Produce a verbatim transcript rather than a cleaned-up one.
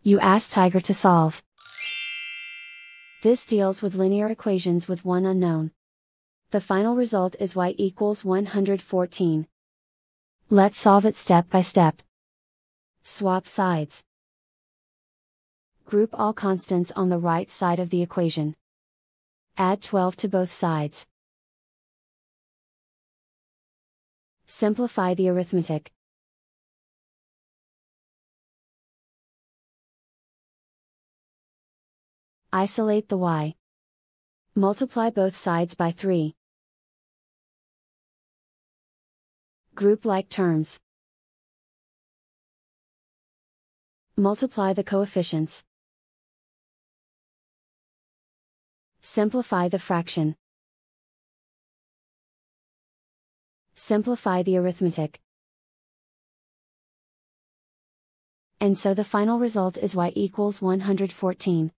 You ask Tiger to solve. This deals with linear equations with one unknown. The final result is y equals one hundred fourteen. Let's solve it step by step. Swap sides. Group all constants on the right side of the equation. Add twelve to both sides. Simplify the arithmetic. Isolate the y. Multiply both sides by three. Group like terms. Multiply the coefficients. Simplify the fraction. Simplify the arithmetic. And so the final result is y equals one hundred fourteen.